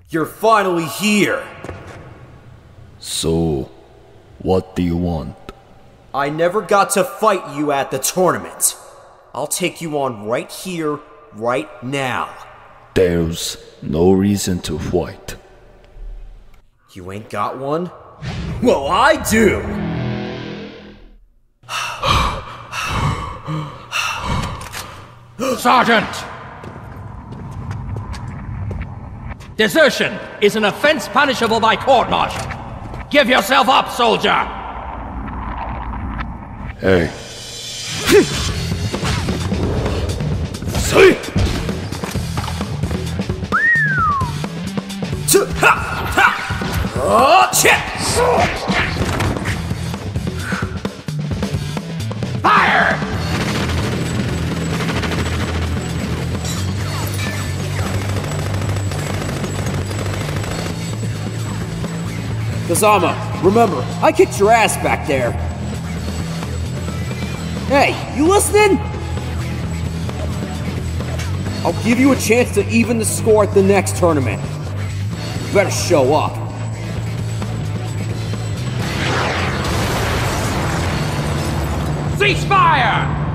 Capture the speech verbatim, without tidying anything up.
You're finally here! So, what do you want? I never got to fight you at the tournament. I'll take you on right here, right now. There's no reason to fight. You ain't got one? Well, I do! Sergeant! Desertion is an offense punishable by court-martial. Give yourself up, soldier! Hey. Fire! Kazama, remember, I kicked your ass back there. Hey, you listening? I'll give you a chance to even the score at the next tournament. You better show up. Cease fire!